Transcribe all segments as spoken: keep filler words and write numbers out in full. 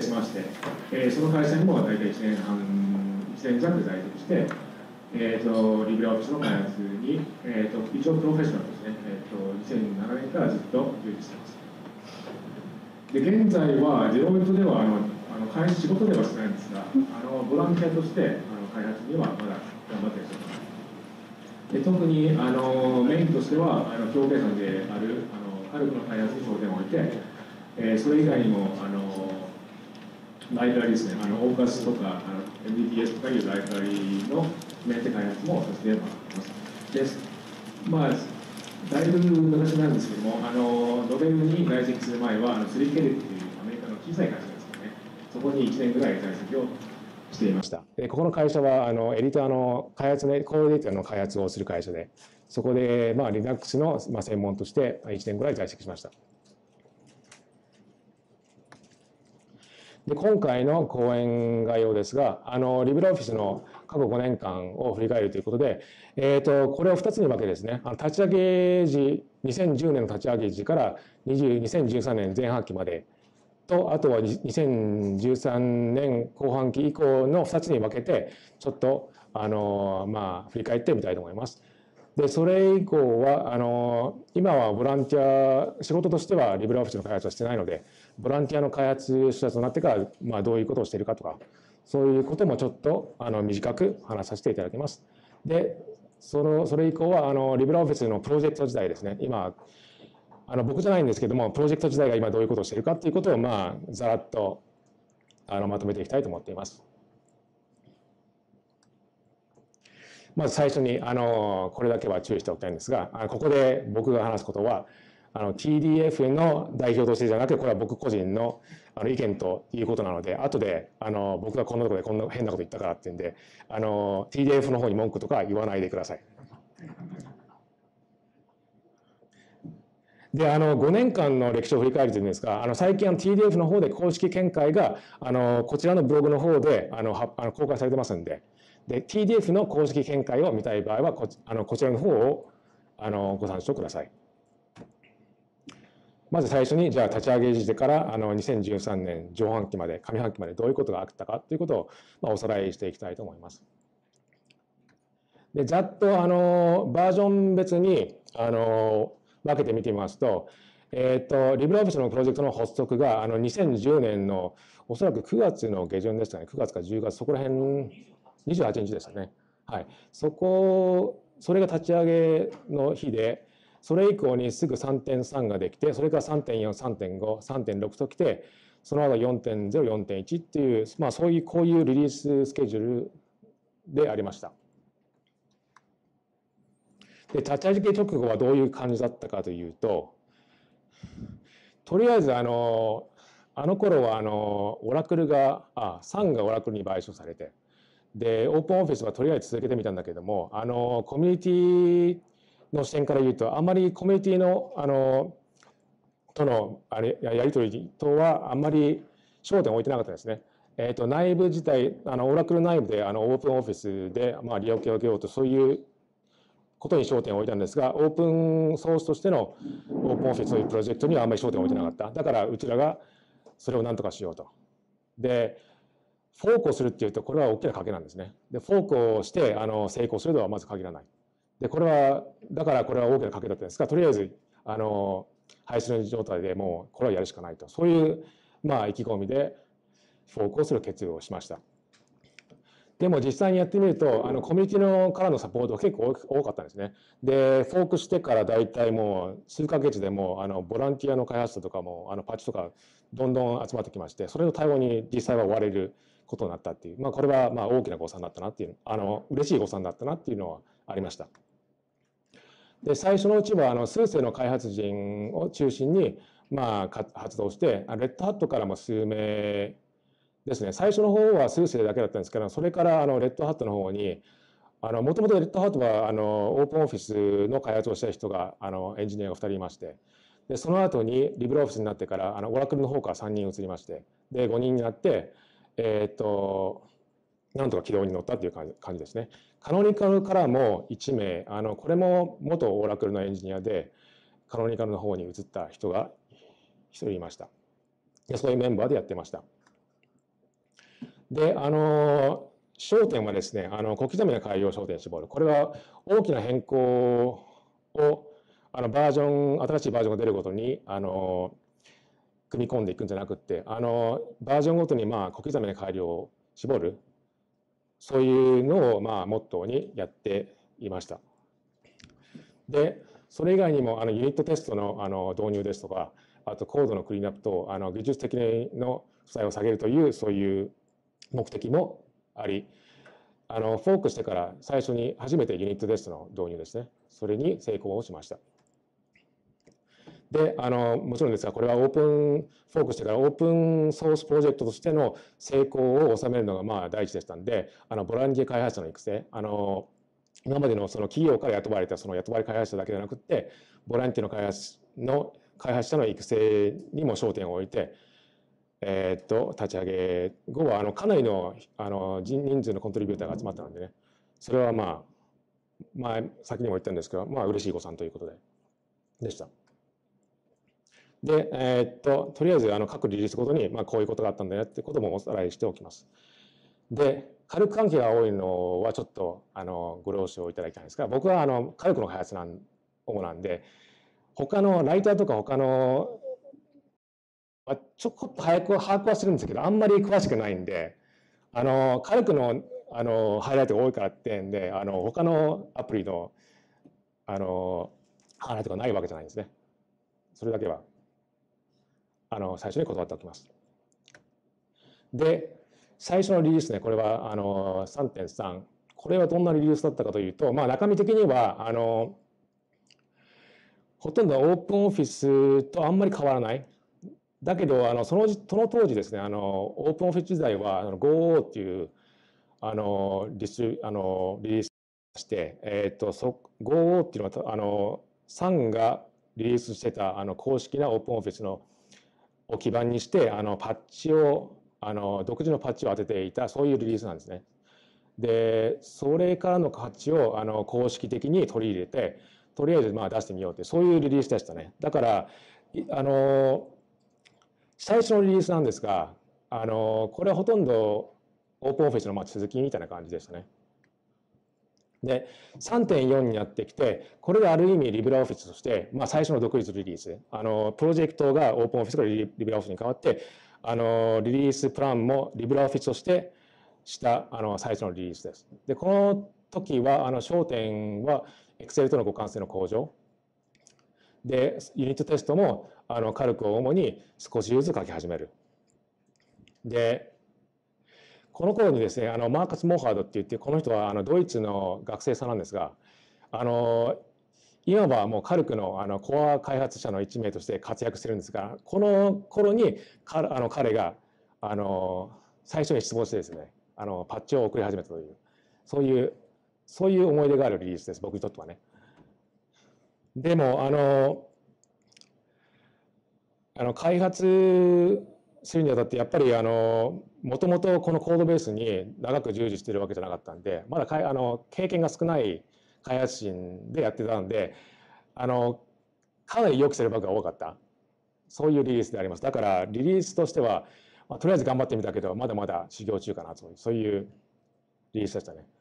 まして、えー、その会社にも大体いちねんはん、いちねん弱在籍して、えーと、リブラオフィスの開発に、えーと、一応プロフェッショナルですね、えーと、にせんななねんからずっと従事しています。で、現在はデロイトではあのあの開発仕事ではしてないんですが、あのボランティアとしてあの開発にはまだ頑張っていらっしゃいます。で、特にあのメインとしてはあの表計算であるあのカルクの開発に焦点を置いて、えー、それ以外にもあのライブラリですね、あのオーカスとかあの エムディーティーエス とかいうライブラリのメンテ開発もさせてもらってます。です。まあだいぶ昔なんですけども、あのノベルに在籍する前はあの スリーケー っていうアメリカの小さい会社ですよね。そこにいちねんぐらい在籍をしていました。でここの会社はあのエディターの開発ね、コードエディターの開発をする会社で、そこでまあ Linux のまあ専門としていちねんぐらい在籍しました。で今回の講演概要ですが、あのリブラオフィスの過去ごねんかんを振り返るということで、えー、とこれをふたつに分けですね、あの立ち上げ時、にせんじゅうねんの立ち上げ時からにせんじゅうさんねんぜん半期までと、あとはにせんじゅうさんねんこう半期以降のふたつに分けて、ちょっとあの、まあ、振り返ってみたいと思います。でそれ以降はあの今はボランティア仕事としてはリブラオフィスの開発はしてないので、ボランティアの開発者となってから、まあ、どういうことをしているかとか、そういうこともちょっとあの短く話させていただきます。でそのそれ以降はあのリブラオフィスのプロジェクト時代ですね、今あの僕じゃないんですけども、プロジェクト時代が今どういうことをしているかということを、まあ、ざらっとあのまとめていきたいと思っています。まず最初にあのこれだけは注意しておきたいんですが、ここで僕が話すことはあの ティーディーエフ の代表としてじゃなくて、これは僕個人のあの意見ということなので、後であの僕がこんなところでこんな変なこと言ったからっていうんで、あの ティーディーエフ の方に文句とか言わないでください。であのごねんかんの歴史を振り返るというんですが、あの最近あの ティーディーエフ の方で公式見解があのこちらのブログの方であのあの公開されてますんで、で ティーディーエフ の公式見解を見たい場合はこあのこちらの方をあのご参照ください。まず最初にじゃあ立ち上げ時からあのにせんじゅうさんねん上半期まで上半期までどういうことがあったかということを、まあ、おさらいしていきたいと思います。でざっとあのバージョン別にあの分けて見てみますと、えっと、リブラオフィスのプロジェクトの発足があのにせんじゅうねんのおそらくくがつの下旬でしたね、くがつかじゅうがつ、そこら辺、にじゅうはちにちでしたね。はい、そこ、それが立ち上げの日で、それ以降にすぐ さんてんさん ができて、それから さんてんよん、さんてんご、さんてんろく ときて、その後 よんてんゼロ、よんてんいち っていう、まあ、そういうこういうリリーススケジュールでありました。で立ち上げ直後はどういう感じだったかというと、とりあえずあのあの頃はあのオラクルがあサンがオラクルに買収されて、でオープンオフィスはとりあえず続けてみたんだけども、あのコミュニティの視点から言うと、あんまりコミュニティのあのとのあれやり取りとはあんまり焦点を置いてなかったですね。えー、と内部自体、あのオラクル内部であのオープンオフィスで、まあ、利用系を受けようと、そういうことに焦点を置いたんですが、オープンソースとしてのオープンオフィスというプロジェクトにはあんまり焦点を置いてなかった。だからうちらがそれを何とかしようと。で、フォークをするっていうと、これは大きな賭けなんですね。で、フォークをしてあの成功するとはまず限らない。で、これは、だからこれは大きな賭けだったんですが、とりあえず、あの、廃止の状態でもうこれはやるしかないと。そういう、まあ、意気込みでフォークをする決意をしました。でも実際にやってみると、あのコミュニティのからのサポートが結構多かったんですね。で、フォークしてから大体もう数ヶ月でもあのボランティアの開発者とかもあのパッチとかどんどん集まってきまして、それの対応に実際は追われることになったっていう、まあ、これはまあ大きな誤算だったなっていう、あの嬉しい誤算だったなっていうのはありました。で、最初のうちはあの数世の開発陣を中心にまあ発動して、レッドハットからも数名ですね、最初の方は数世だけだったんですけど、それからあのレッドハットの方に、もともとレッドハットはあのオープンオフィスの開発をした人があのエンジニアがふたりいまして、でその後にリブラオフィスになってからあのオラクルの方からさんにん移りまして、でごにんになって、えー、っとなんとか軌道に乗ったという感じですね。カノニカルからもいちめい、あのこれも元オラクルのエンジニアでカノニカルの方に移った人がひとりいました。でそういうメンバーでやってました。 で、あの、焦点はですね、あの小刻みな改良を焦点に絞る。これは大きな変更を、あのバージョン、新しいバージョンが出るごとに、あの、組み込んでいくんじゃなくて、あの、バージョンごとにまあ小刻みな改良を絞る。そういうのをまあモットーにやっていました。で、それ以外にもあのユニットテストのあの導入ですとか、あとコードのクリーンアップとあの技術的の負債を下げるというそういう目的もあり、あのフォークしてから最初に初めてユニットテストの導入ですね。それに成功をしました。で、あのもちろんですが、これはオープンフォークしてからオープンソースプロジェクトとしての成功を収めるのがまあ第一でしたんで、あのボランティア開発者の育成、あの今までのその企業から雇われたその雇われ開発者だけではなくて、ボランティアの開発の開発者の育成にも焦点を置いて、えー、っと立ち上げ後はあのかなりのあの人数のコントリビューターが集まったのでね、それはまあ、まあ、先にも言ったんですけど、まあ嬉しい誤算ということででした。で、えー、っととりあえずあの各リリースごとにまあこういうことがあったんだよってこともおさらいしておきます。で、火力関係が多いのはちょっとあのご了承いただきたいんですが、僕はあの火力の開発なん主なんで、他のライターとか他のちょこっと早く把握はするんですけど、あんまり詳しくないんで、あの火力のあのハイライトが多いからってんで、あの他のアプリのあのハイライトがないわけじゃないんですね。それだけはあの最初に断っておきます。で、最初のリリースね、これはあの さんてんさん、これはどんなリリースだったかというと、まあ、中身的にはあのほとんどオープンオフィスとあんまり変わらない。だけどあのそのその当時ですね、あのオープンオフィス時代はあの ゴーオー っていうあのリスあのリリースして、えっとそ ゴーオー っていうのはあのさんがリリースしてたあの公式なオープンオフィスのを基盤にしてあのパッチをあの独自のパッチを当てていたそういうリリースなんですね。でそれからのパッチをあの公式的に取り入れてとりあえずまあ出してみようってそういうリリースでしたね。だからあの最初のリリースなんですが、あのこれはほとんどオープンオフィスのまあ続きみたいな感じでしたね。で さんてんよん になってきて、これがある意味リブラオフィスとして、まあ、最初の独立リリース、あのプロジェクトがオープンオフィスからリブラオフィスに変わって、あのリリースプランもリブラオフィスとしてしたあの最初のリリースです。で、この時はあの焦点は Excel との互換性の向上で、ユニットテストもあのカルクを主に少しずつ書き始める。で、この頃にですね、あのマーカス・モーハードって言って、この人はあのドイツの学生さんなんですが、あの今はもうカルクのあのコア開発者の一名として活躍してるんですが、この頃にあの彼があの最初に失望してですね、あのパッチを送り始めたという、そういうそういう思い出があるリリースです、僕にとってはね。でもあのあの開発するにあたってやっぱりあのもともとこのコードベースに長く従事しているわけじゃなかったんで、まだかいあの経験が少ない開発陣でやってたんで、あのかなり予期するバグが多かった、そういうリリースであります。だからリリースとしては、まあ、とりあえず頑張ってみたけどまだまだ修行中かなという、そういうリリースでしたね。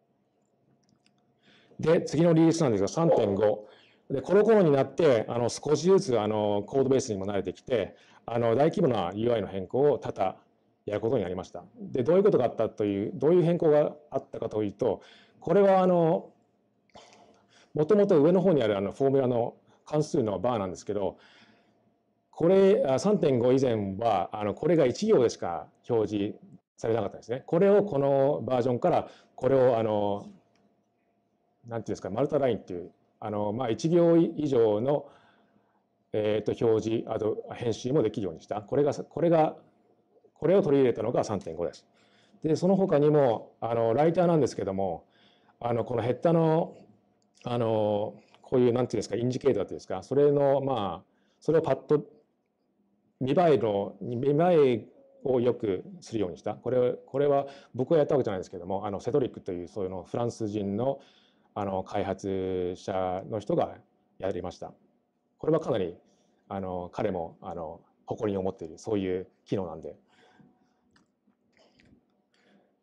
で次のリリースなんですが さんてんごで、この頃になってあの少しずつあのコードベースにも慣れてきて、あの大規模な ユーアイ の変更を多々やることになりました。で、どういうことがあったという、どういう変更があったかというと、これはあのもともと上の方にあるあのフォーミュラの関数のバーなんですけど、これ さんてんご 以前はあのこれがいち行でしか表示されなかったんですね。これをこのバージョンからこれをあのなんていうんですか、マルタラインっていうあの、まあ、いち行以上の、えー、と表示、あと編集もできるようにした。これが、これが、これを取り入れたのが さんてんご です。で、その他にも、あのライターなんですけども、あのこのヘッダの、あのこういう、なんていうんですか、インジケーターっていうんですか、それの、まあ、それをパッと見栄えの、見栄えをよくするようにした。これこれは僕がやったわけじゃないですけども、あのセドリックというそういうのフランス人のあの開発者の人がやりました。これはかなりあの彼もあの誇りに思っているそういう機能なんで。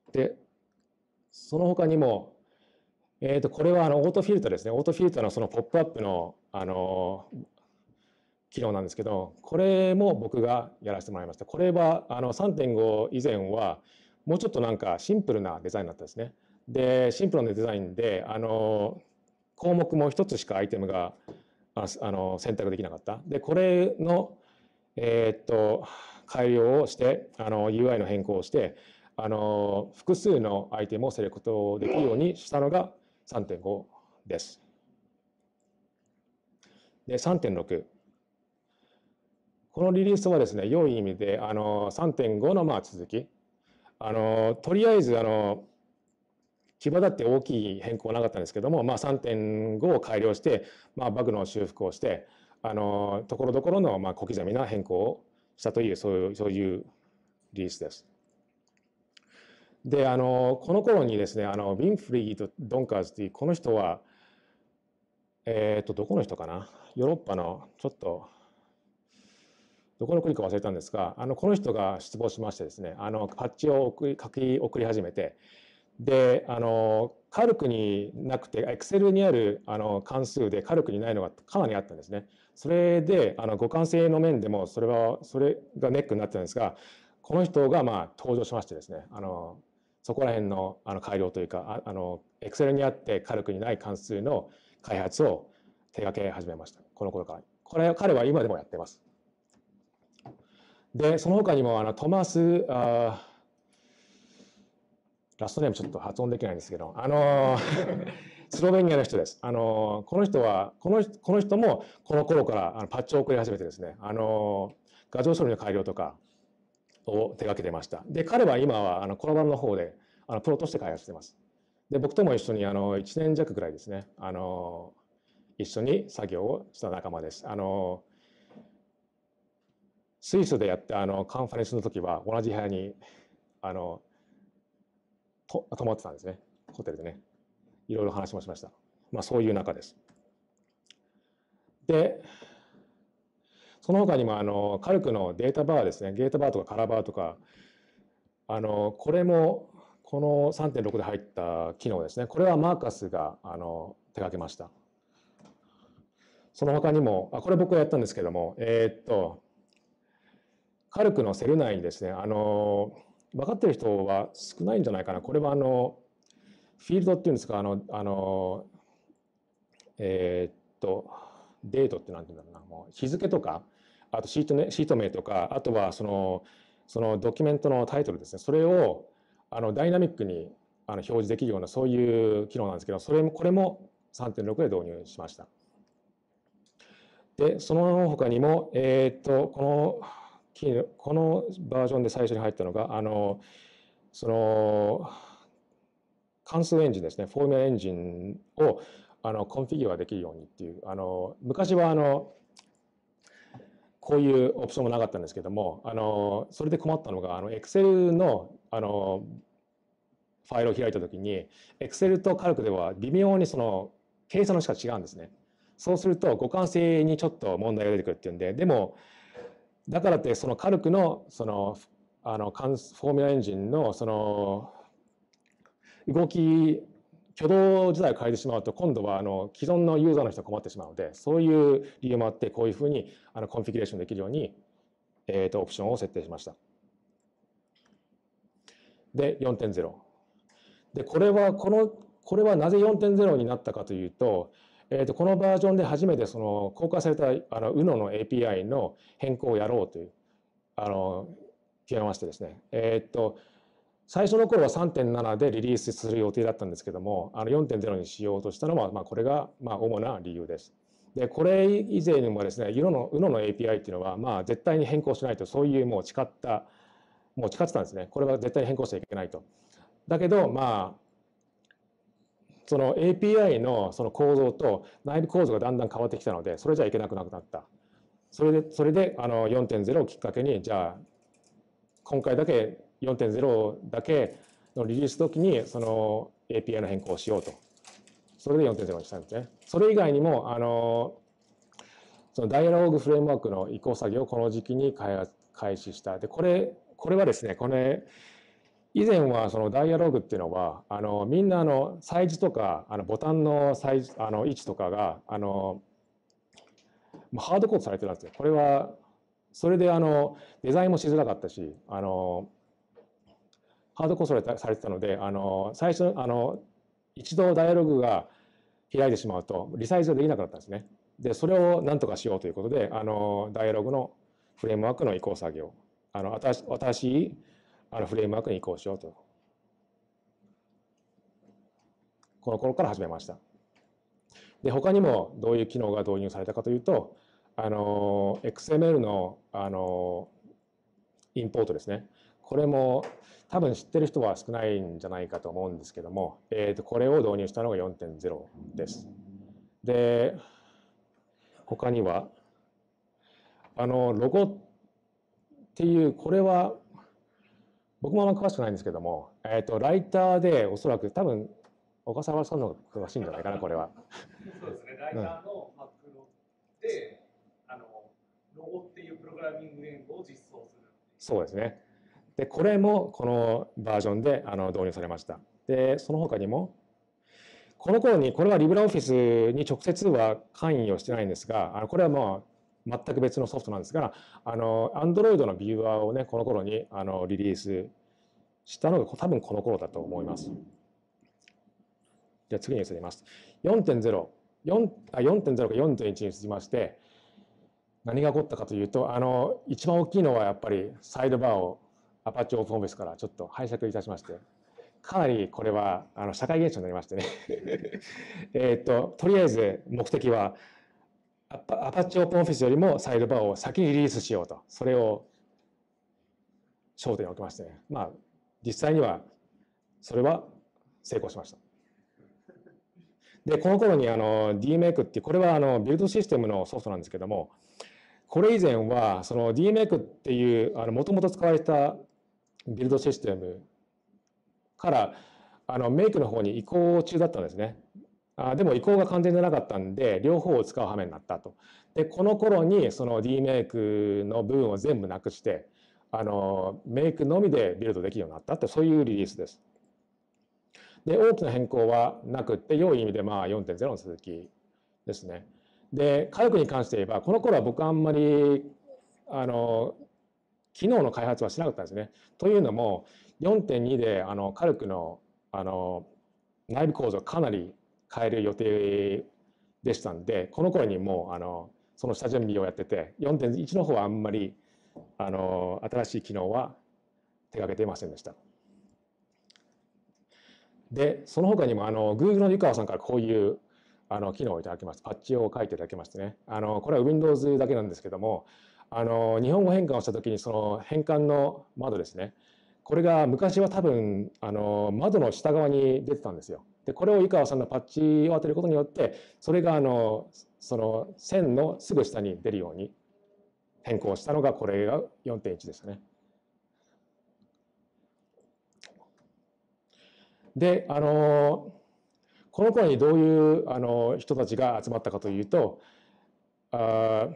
で、その他にも、えーと、これはあのオートフィルターですね。オートフィルターのそのポップアップの、あの機能なんですけど、これも僕がやらせてもらいました。これはあの さんてんご 以前はもうちょっとなんかシンプルなデザインだったんですね。で、シンプルなデザインで、あの項目も一つしかアイテムがああの選択できなかった。で、これの、えーっと改良をしてあの ユーアイ の変更をしてあの複数のアイテムをセレクトできるようにしたのが さんてんご です。で、さんてんろく。このリリースはですね、良い意味であの さんてんご のまあ続き。あのとりあえずあの際立って大きい変更はなかったんですけども、まあ、さんてんご を改良して、まあ、バグの修復をして、あのところどころのまあ小刻みな変更をしたという、そういう、そういうリリースです。で、あのこの頃にですね、あのウィンフリーとドンカーズというこの人は、えっと、どこの人かな、ヨーロッパのちょっと、どこの国か忘れたんですが、あのこの人が出没しましてですね、あのパッチを送り書き送り始めて、で、あのカルクになくて、Excel にあるあの関数でカルクにないのがかなりあったんですね。それで、あの互換性の面でも、それは、それがネックになってたんですが、この人がまあ登場しましてですね、あのそこら辺のあの改良というか、あの Excel にあってカルクにない関数の開発を手掛け始めました。この頃から。これ、彼は今でもやってます。で、その他にもあのトマス、あラストネームちょっと発音できないんですけど、あのスロベニアの人です。あのこの人はこのこの人もこの頃からあのパッチを送り始めてですね、あの画像処理の改良とかを手掛けてました。で、彼は今はあのコラボの方であのプロとして開発してます。で、僕とも一緒にあのいちねん弱ぐらいですね、あの一緒に作業をした仲間です。あのスイスでやったあのカンファレンスの時は同じ部屋にあのと泊まってたんですね、ホテルでね。いろいろ話もしました。まあ、そういう中です。で、その他にもあのカルクのデータバーですね、データバーとかカラーバーとか、あのこれもこの さんてんろく で入った機能ですね。これはマーカスがあの手掛けました。その他にも、あこれ僕はやったんですけども、えー、っと、カルクのセル内にですね、あの分かってる人は少ないんじゃないかな。これはあのフィールドっていうんですか、あの、あのえー、っと、デートって何て言うんだろうな、もう日付とか、あとシート、ね、シート名とか、あとはその、そのドキュメントのタイトルですね、それをあのダイナミックにあの表示できるようなそういう機能なんですけど、それもこれも さんてんろく で導入しました。で、その他にも、えっと、この、このバージョンで最初に入ったのが、あの、その、関数エンジンですね、フォーミュラエンジンをあのコンフィギュアできるようにっていう、あの昔はあのこういうオプションもなかったんですけども、あのそれで困ったのが、あの Excel のあのファイルを開いたときに、Excel と Calc では微妙にその計算の仕方違うんですね。そうすると互換性にちょっと問題が出てくるっていうんで、でもだからってその Calc のそのあのフォーミュラエンジンのその動き挙動自体を変えてしまうと、今度はあの既存のユーザーの人が困ってしまうので、そういう理由もあって、こういうふうにあのコンフィギュレーションできるように、えー、とオプションを設定しました。で、よんてんゼロ。で、これは、この、これはなぜ よんてんゼロ になったかというと、えー、とこのバージョンで初めてその公開されたあの ユーノ の エーピーアイ の変更をやろうという、あの決めましてですね、えっ、ー、と、最初の頃は さんてんなな でリリースする予定だったんですけども、あの よんてんゼロ にしようとしたのは、まあ、これがまあ主な理由です。で、これ以前にもですね、ユーノ の, ユーノの エーピーアイ っていうのは、まあ、絶対に変更しないと、そういうもう誓った、もう誓ってたんですね。これは絶対に変更しちゃいけないと。だけど、まあ、その エーピーアイ のその構造と内部構造がだんだん変わってきたので、それじゃいけなくなくなった。それで、それであの よんてんゼロ をきっかけに、じゃあ、今回だけ よんてんゼロ だけのリリース時にその エーピーアイ の変更をしようと。それで よんてんゼロ にしたんですね。それ以外にも、あの、そのダイアログフレームワークの移行作業をこの時期に開発開始した。で、これ、これはですね、これ、 以前はそのダイアログっていうのは、あのみんなあのサイズとかあのボタンのサイズ、あの位置とかがあのハードコードされてるんですよ。これはそれであのデザインもしづらかったし、あのハードコードされてたので、あの最初あの一度ダイアログが開いてしまうとリサイズができなくなったんですね。で、それを何とかしようということで、あのダイアログのフレームワークの移行作業、あの新しいあのフレームワークに移行しようと、この頃から始めました。で、他にもどういう機能が導入されたかというと、あの エックスエムエル のあのインポートですね。これも多分知ってる人は少ないんじゃないかと思うんですけども、えー、とこれを導入したのが よんてんゼロ です。で、他には、あのロゴっていう、これは僕もあんま詳しくないんですけども、えー、とライターでおそらく多分小笠原さんの方が詳しいんじゃないかな、これは。 そうですね、ライターのマクロで、うん、あのロゴっていうプログラミング言語を実装する。 そうですね。で、これもこのバージョンであの導入されました。で、その他にも、この頃に、これは LibreOffice に直接は関与してないんですが、あのこれはもう全く別のソフトなんですが、あの Android のビューアーをね、この頃にあのリリースしたのが多分この頃だと思います。じゃあ次に移ります。よんてんゼロ、あ よんてんゼロ か よんてんいち に移りまして、何が起こったかというと、あの一番大きいのはやっぱりサイドバーを Apache OpenOffice からちょっと拝借いたしまして、かなりこれはあの社会現象になりましてねえっと、とりあえず目的は Apache OpenOffice よりもサイドバーを先にリリースしようと、それを焦点に置きましてね、まあ実際にはそれは成功しました。で、この頃にあの DMake っていう、これはあのビルドシステムのソフトなんですけども、これ以前はその DMake っていうもともと使われたビルドシステムからあのメイクの方に移行中だったんですね。あでも移行が完全じゃなかったんで、両方を使う羽目になったと。で、この頃にその DMake の部分を全部なくして、あのメイクのみでビルドできるようになったって、そういうリリースです。で、大きな変更はなくって、良い意味でまあ よんてんゼロ の続きですね。で、火力に関して言えば、この頃は僕あんまりあの機能の開発はしなかったんですね。というのも、よんてんに であの火力のあの内部構造をかなり変える予定でしたんで、この頃にもうあのその下準備をやってて、よんてんいち の方はあんまりあの新しい機能は手がけていませんでした。で、その他にもあの Google の湯川さんからこういうあの機能をいただきました。パッチを書いていただきましてね。あのこれは Windows だけなんですけども、あの日本語変換をしたときにその変換の窓ですね。これが昔は多分あの窓の下側に出てたんですよ。で、これを湯川さんのパッチを当てることによって、それがあのその線のすぐ下に出るように変更したのがこれが よんてんいち でしたね。で、あのこの頃にどういうあの人たちが集まったかというと、あ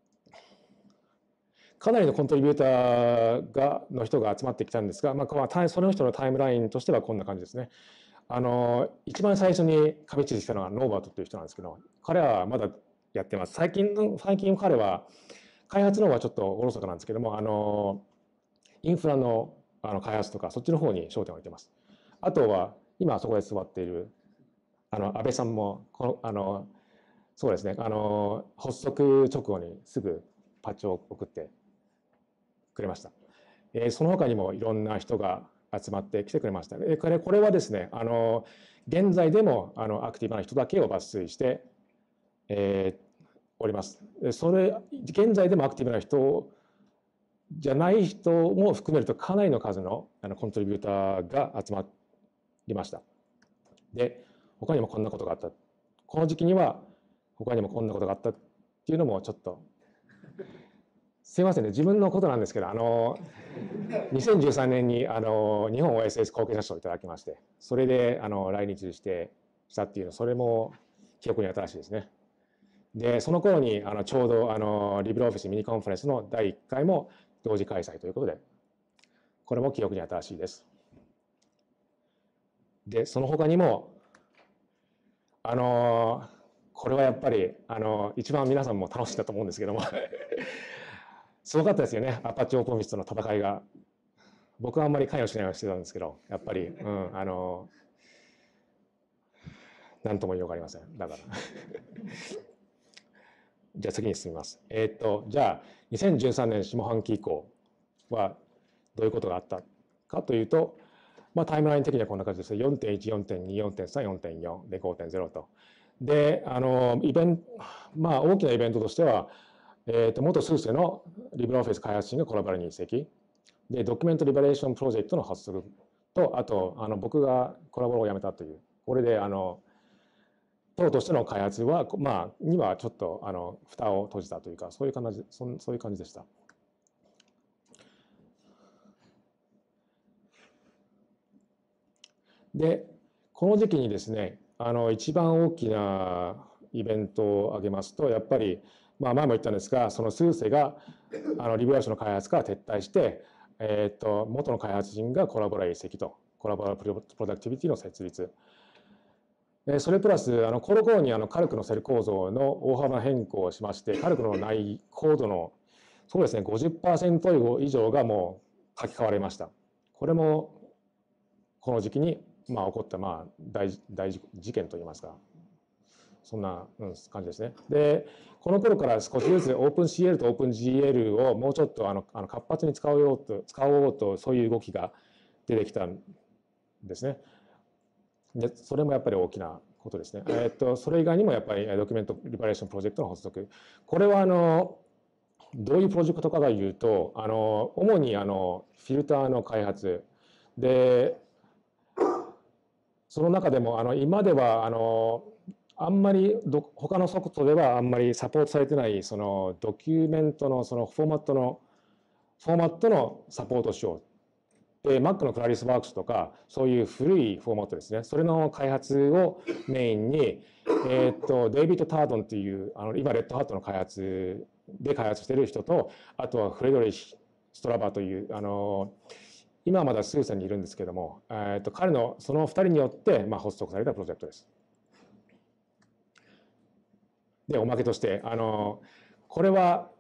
かなりのコントリビューターがの人が集まってきたんですが、まあ、その人のタイムラインとしてはこんな感じですね。あの一番最初に紙地したのはノーバートという人なんですけど、彼はまだやってます。最近の最近彼は開発の方はちょっとおろそかなんですけども、あのインフラのあの開発とかそっちの方に焦点を置いてます。あとは今そこで座っているあの安倍さんもこのあのそうですね、あの発足直後にすぐパッチを送ってくれました。えー、その他にもいろんな人が集まってきてくれました。えー、これこれはですね、あの現在でもあのアクティブな人だけを抜粋して、えー、おります。それ現在でもアクティブな人じゃない人も含めるとかなりの数のあのコントリビューターが集まりました。で、他にもこんなことがあった。この時期には他にもこんなことがあったっていうのもちょっとすいませんね、自分のことなんですけど、あのにせんじゅうさんねんにあの日本 オーエスエス 後継者賞をいただきまして、それであの来日してしたっていうの、それも記憶に新しいですね。で、その頃にあのちょうどあの LibreOffice ミニコンファレンスのだいいっかいも同時開催ということで、これも記憶に新しいです。 で、その他にも、あのこれはやっぱり、あの一番皆さんも楽しいんだと思うんですけどもすごかったですよね、アパッチオープンミスとの戦いが。僕はあんまり関与しないようにしてたんですけど、やっぱり、うん、あの何とも言いようがありません。だからじゃあ次に進みます。えー、っと、じゃあ、にせんじゅうさんねん下半期以降はどういうことがあったかというと、まあ、タイムライン的にはこんな感じです。よんてんいち、よんてんに、よんてんさん、よんてんよん、でごてんゼロと。で、あの、イベント、まあ、大きなイベントとしては、えー、と元スーセのリブラオフィス開発陣がコラボラに移籍。で、ドキュメントリベレーションプロジェクトの発足と、あと、あの僕がコラボラをやめたという、これで、あの、プロとしての開発は、まあ、にはちょっと、あの、蓋を閉じたというか、そういう感じ、そそういう感じでした。で、この時期にですね、あの、一番大きなイベントを挙げますと、やっぱり、まあ、前も言ったんですが、そのスーセが、あの、リブラッシュの開発から撤退して、えっと、元の開発陣がコラボラ移籍と、コラボラプロダクティビティの設立。それプラス、あの、この頃にあの、カルクのセル構造の大幅変更をしまして、カルクの内コードの、そうですね、ごじゅっパーセント 以上がもう書き換わりました。これも、この時期に、まあ、起こった、まあ、大、大事件といいますか、そんな、うん、感じですね。で、この頃から少しずつ OpenCL と OpenGL をもうちょっとあのあの活発に使おうと、使おうと、そういう動きが出てきたんですね。で、それもやっぱり大きなことですね。えっと、それ以外にもやっぱりドキュメントリバレーションプロジェクトの発足。これはあの、どういうプロジェクトかというと、あの、主にあの、フィルターの開発で、その中でもあの今ではあのあんまりど他のソフトではあんまりサポートされてないそのドキュメントのそのフォーマットのフォーマットのサポートしよう。で Mac のクラリスワークスとかそういう古いフォーマットですね。それの開発をメインに、えっとデイビッド・タードンっていうあの今レッドハットの開発で開発している人と、あとはフレドリヒ・ストラバーというあの今はまだスーセンにいるんですけども、えー、と彼のそのふたりによって、まあ、発足されたプロジェクトです。で、おまけとして、あのこれは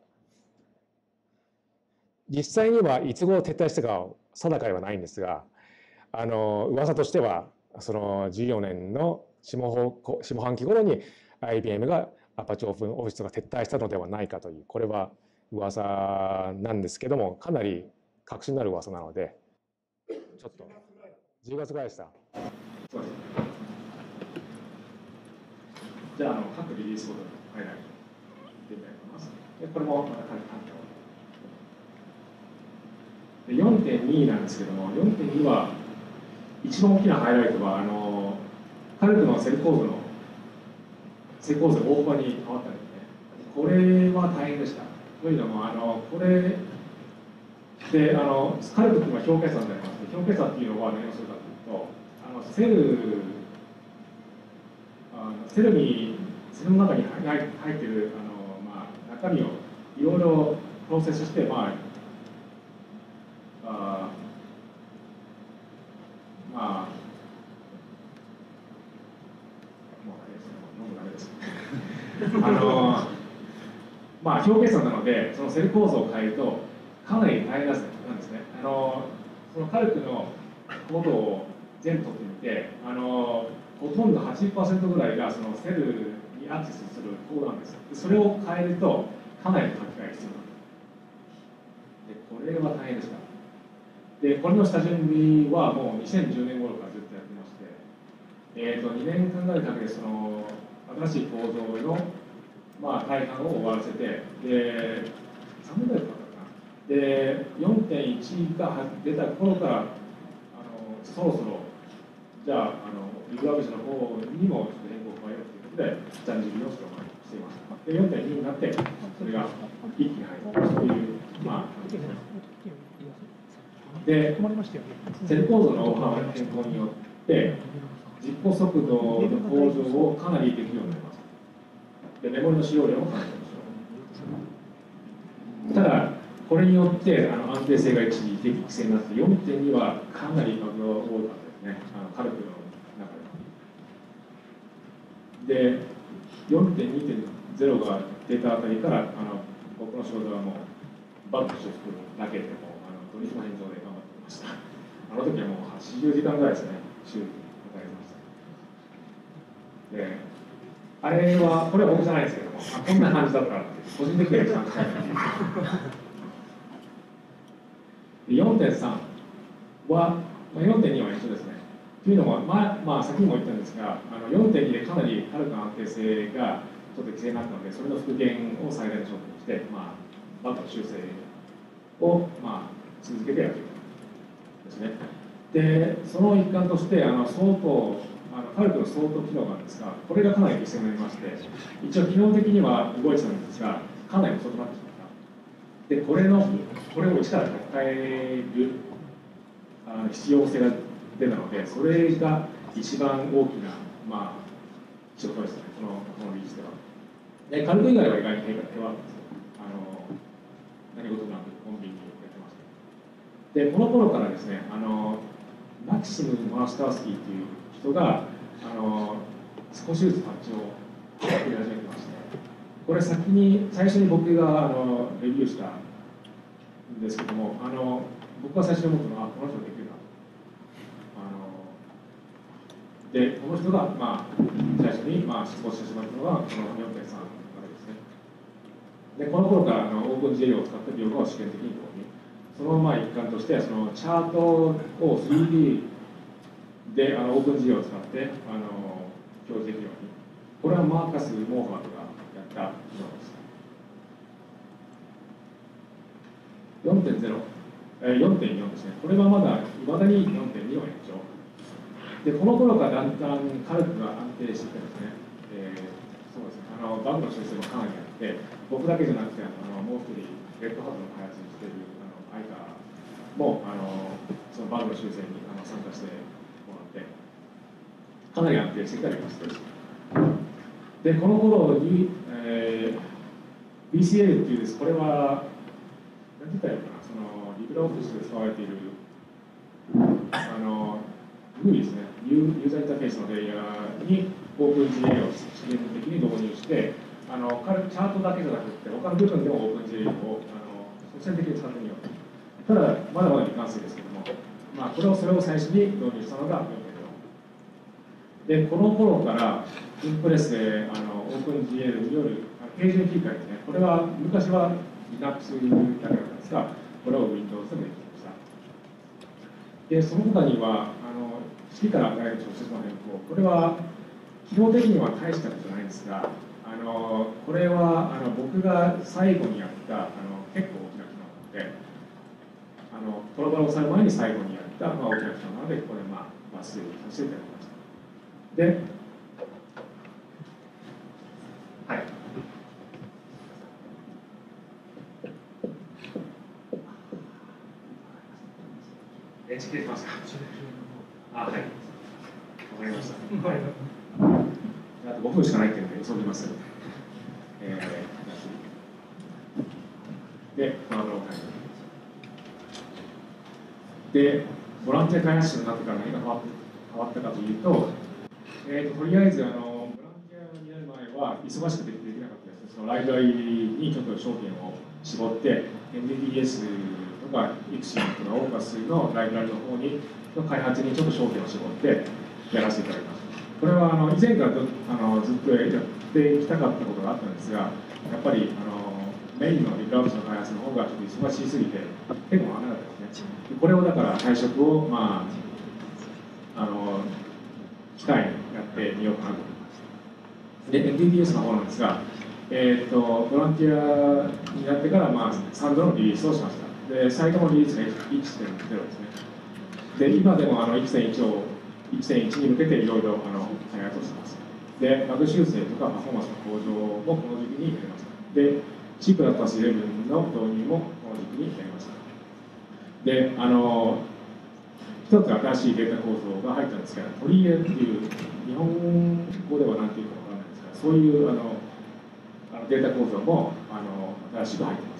実際にはいつ頃撤退したか定かではないんですが、あの噂としてはそのじゅうよねんの下下半期頃に アイビーエム がアパッチオープンオフィスが撤退したのではないかという、これは噂なんですけども、かなり確信のある噂なので、ちょっとじゅうがつぐらいでした。 そうですね。じゃあ、あの各リリースごとにハイライトでみたいと思います。でこれもまた簡単で よんてんに なんですけども、よんてんに は一番大きなハイライトはあのカルクのセル構造のセル構造が大幅に変わったんですね。これは大変でした。というのもあのこれであのカルクというのは表計算でありますけど、表計算っていうのは何をするかというと、あのセルあのセルにセルの中に入っているあの、まあ、中身をいろいろプロセスして、まああまあもうあれですね、もうダメですあのまあ表計算なので、そのセル構造を変えるとかなり大変なんですね。あのそのカルクのコードを全部取ってみて、あのほとんど はちじゅっパーセント ぐらいがそのセルにアクセスするコードなんです。でそれを変えるとかなりの書き換えが必要なんです。でこれは大変でした。でこれの下準備はもうにせんじゅうねん頃からずっとやってまして、えー、とにねんかんぐらいかけてその新しい構造の、まあ、大半を終わらせて、でさんねんぐらいかかったかな。で よんてんいち が出た頃からあのそろそろじゃあ、あのリブラブジの方にもちょっと変更を加えようということで、下準備をしていました。で、よんてんに になって、それが一気に入るという、まあ、で、セル構造の大幅な変更によって、実行速度の向上をかなりできるようになります。で、メモリの使用量もかなりでしょう。ただ、これによってあの安定性が一時的規制になって、よんてんに はかなりバグが多かったですね。あのカルクので、よんてんにてんゼロ が出たあたりから、あの僕の仕事はもう、バックして作るだけでも、あの土日の返上で頑張ってました。あの時はもうはちじゅうじかんぐらいですね、週に働いてました。で、あれは、これは僕じゃないですけども、あこんな感じだったって、個人的には一番近いなっていう。よんてんさん は、まあ、よんてんに は一緒ですね。というのも、まあ、まあ、先にも言ったんですが、あの よんてんに でかなり軽く安定性がちょっと規制になったので、それの復元を最大の焦点にして、まあ、バットの修正を、まあ、続けてやっていくですね。で、その一環として、あの相当、あのカルクの相当機能なんですが、これがかなり規制になりまして、一応機能的には動いてたんですが、かなり遅くなってしまった。で、これの、これを一から書き換えるあの必要性が出たので、それが一番大きな、まあ、仕事ですね、このこの技術では。で、カルク以外は意外に平和なんですよ。あの何事もなくコンビニにやってました。で、この頃からですね、あのマキシム・マースタースキーっていう人があの少しずつパッチを作り始めてまして、これ先に最初に僕があのレビューしたんですけども、あの僕が最初に思ったのは、この人できるなと。あので、この人が、まあ、最初に、まあ、出発してしまったのがこの よんてんさん までですね。で、この頃からあの OpenGL を使ってビオガを試験的に導入。そのまあ一環として、そのチャートを スリーディー であの OpenGL を使ってあの表示できるように。これはマーカス・モーファードがやった機能です。よんてんゼロ、えー、よんてんよん ですね。これはまだいまだに よんてんに の延長。で、この頃からだんだんカルクが安定してきてですね、えー、そうですね、あのバグの修正もかなりあって、僕だけじゃなくて、あのもう一人、レッドハットの開発にしているあのアイターもあのそのバグの修正にあの参加してもらって、かなり安定してきたりました。で、この頃に、えー、ビーシーエル っていうです、これは、何て言ったらいいのかな、そのリブラオフィスで使われている、あの、ユーイーですね、ユーザーインターフェースのレイヤーに OpenGL を試験的に導入して、あのチャートだけじゃなくて、他の部分でも OpenGL をあの率先的に使ってみようと。ただ、まだまだ未完成ですけども、まあ、これをそれを最初に導入したのがよんてんよん。で、この頃から、インプレスであの OpenGL によるページの切り替えですね、これは昔は Linux だけだったんですが、これを Windows でもできました。で、その他には、あの次から与える直接の変更、これは機能的には大したことじゃないんですが、あのこれはあの僕が最後にやったあの結構大きな機能なので、あのプログラムをされる前に最後にやった、まあ、大きな機能なので、これ、まあ、抜粋させていただきました。で、はい。電池切れてますか？あ、はい。わかりました。はい。あとごふんしかないっていうので急ぎます。えー、で、この動画で、ボランティア開発者になってから何が変わって変わったかというと、えーと、とりあえずあのボランティアになる前は忙しくてできなかったです。そのライブラリにちょっと焦点を絞って、エヌディーディーエス とか イクシオン とか オーカス のライブラリの方にの開発にちょっと焦点を絞ってやらせていただきます。これはあの以前からあのずっとやっていきたかったことがあったんですが、やっぱりあのメインのリブラウスの開発の方がちょっと忙しすぎて手が回らなかったですね。これをだから退職を、まあ、あの機会にやってみようかなと思います。で、エヌディーディーエス の方なんですが、えー、とボランティアになってから、まあ、さんどのリリースをしました。で、最後のリリースが いってんゼロ ですね。で、今でもあの いってんいち をいってんいち に向けていろいろ開発をしています。で、バグ修正とかパフォーマンスの向上もこの時期にやりました。で、シープラスじゅういちの導入もこの時期にやりました。で、あの、一つ新しいデータ構造が入ったんですが、取り入れっていう、日本語では何ていうかわからないんですが、そういうあのあのデータ構造もあの新しく入っています。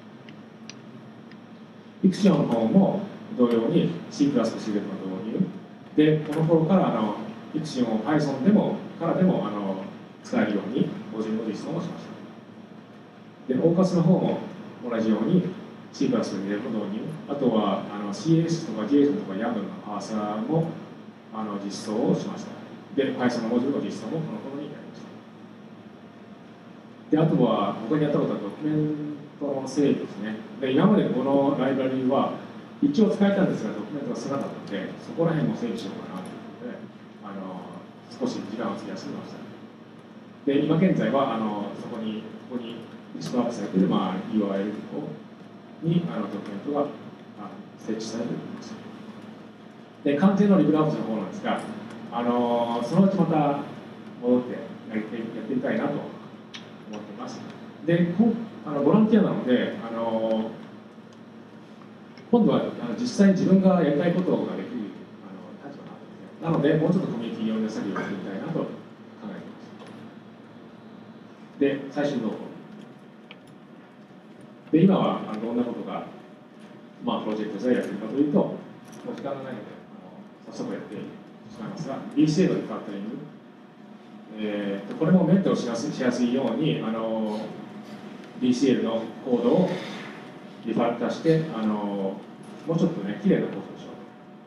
イクシオンの方も同様に シープラスじゅういちの導入で、この頃からあのイクシオンを Python でもからでもあの使えるように個人の実装をしました。で、オーカスの方も同じように C プラスに入れる導入、あとはあの シーエス とか ジェイソン とか ヤムル のパーサーもあの実装をしました。で、Python のモジュールの実装もこの頃にやりました。で、あとは他にやったことはドキュメントの整備ですね。で、今までこのライブラリは一応使えたんですが、ドキュメントが少なかったので、そこら辺も整備しようかなということで、あの少し時間を費やしてみました。で、今現在はあのそこに、ここにリストアップされている、まあ、ユーアール をにあのドキュメントがあの設置されています。で、完全のリブラオプスの方なんですが、あのそのうちまた戻ってやってやってみたいなと思っています。で、こあのボランティアなので、あの今度はあの実際に自分がやりたいことができるあの立場なので、なので、もうちょっとコミュニティ用の作業をやってみたいなと考えています。で、最新動向。で、今はあのどんなことが、まあ、プロジェクトでやっているかというと、もう時間がないので、あの早速やってしまいますが、ビーシーエー のリファクタリング、えー、これもメンテをしやすいように、あの ビーシーエル のコードをリファクタしてあのもうちょっとね、綺麗なコードをしよ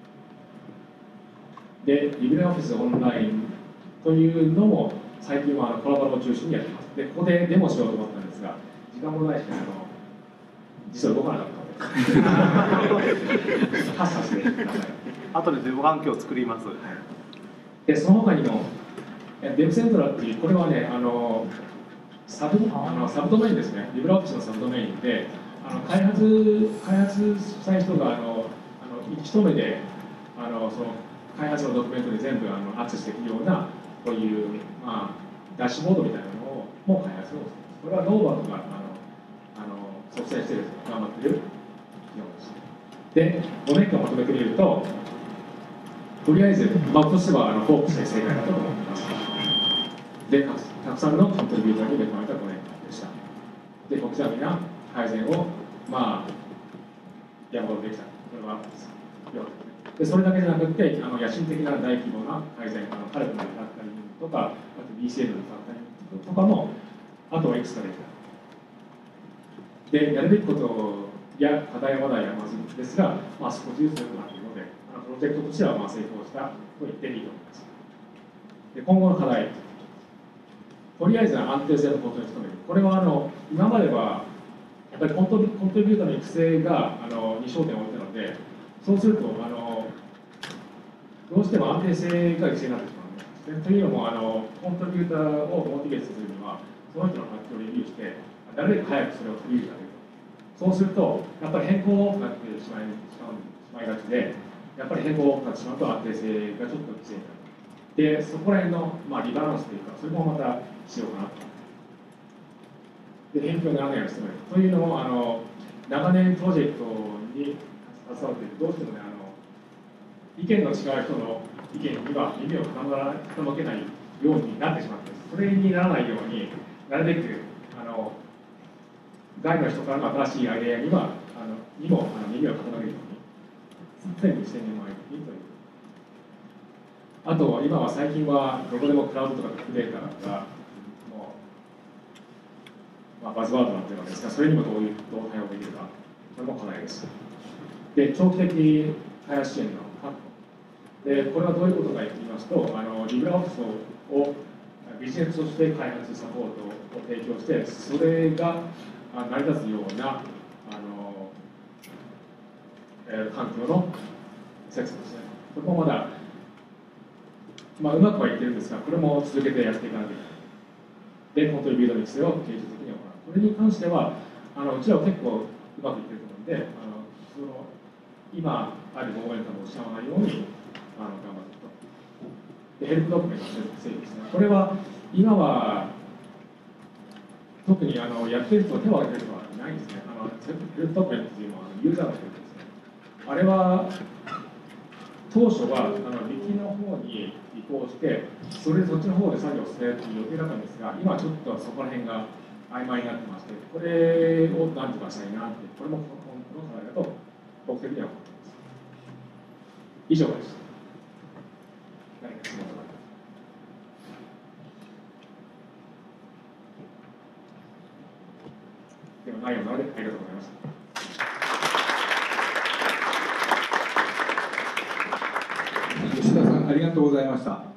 うと。で、LibreOffice オンラインというのも最近はあのコラボラボを中心にやってます。で、ここでデモしようと思ったんですが、時間もないし、あの実は動かなかったので、発作してください。 後でデモ環境を作ります。 で、その他にも、デブセントラっていう、これはね、あのサブあのサブドメインですね、LibreOffice のサブドメインで、あの開発開発したい人があのあの一目であのその開発のドキュメントで全部あのアクセスできるようなこういう、まあ、ダッシュボードみたいなのをも開発をしています。これはノーバーとかあのあの促成している頑張っている機能です。で、ごねんかんまとめてみると、とりあえずバグとしてはあのフォークして正解だと思っています。で、たくさんのコントリビューターに恵まれたごねんかんでした。で、小刻みな改善を、まあ、山ほどできた。これはよかった。で、それだけじゃなくて、あの野心的な大規模な改善、あのカルクのリファクタリングとか、あと ビーシーエル のリファクタリングとかも、あとはいくつかできた。で、やるべきことや課題はまだ山積みですが、まあ、少しずつ良くなっているので、あのプロジェクトとしてはまあ成功したと言っていいと思います。で、今後の課題。とりあえず安定性のことに努める。これはあの今まではやっぱりコントリコントリビューターの育成があのに焦点を置いたので、そうするとあのどうしても安定性が犠牲になってしまうんですね。というのもあのコントリビューターをモチベートするには、その人の環境をレビューして、なるべく早くそれを取り入れてあげる。そうすると、やっぱり変更が多くなってしまいしまいがちで、やっぱり変更が多くなってしまうと安定性がちょっと犠牲になる。で、そこら辺の、まあ、リバランスというか、それもまたしようかなと。で、勉強にならないようにしてもらう。というのも、あの長年プロジェクトに携わっていると、どうしてもね、あの意見の違う人の意見には耳を傾けないようになってしまっています。それにならないように、なるべくあの外の人からの新しいアイデアにはあのにもあの耳を傾けるように、常にしてもらいたいという。あと、今は最近はどこでもクラウドとかビッグデータがもう、まあ、バズワードになっているわけですが、それにもどういうどう対応できるか、これも課題です。で、長期的開発支援の確保。で、これはどういうことかと言いますと、あのリブラオフィスをビジネスとして開発サポートを提供して、それが成り立つようなあの、えー、環境の設備ですね。これもまだまあ、うまくはいってるんですが、これも続けてやっていかなきゃいけない。で、コントリビュートの育成を継続的に行う。これに関しては、あのうちらは結構うまくいってると思うので、あのその今あるモーメンタムを失わないようにあの頑張っていくと。で、ヘルプドキュメントの整備ですね。これは今は特にあのやってる人は手を挙げてる人はいないんですね。あのヘルプドキュメントというのはユーザーのヘルプですね。あれは当初はあのリキの方に移行して、それでそっちの方で作業するという予定だったんですが、今ちょっとそこら辺が曖昧になってまして、これを何とかしたいなって、これも今後の課題だと僕的には思っています。以上です。何か質問とかありますか？ 内容なのでありがとうございました。 吉田さん、ありがとうございました。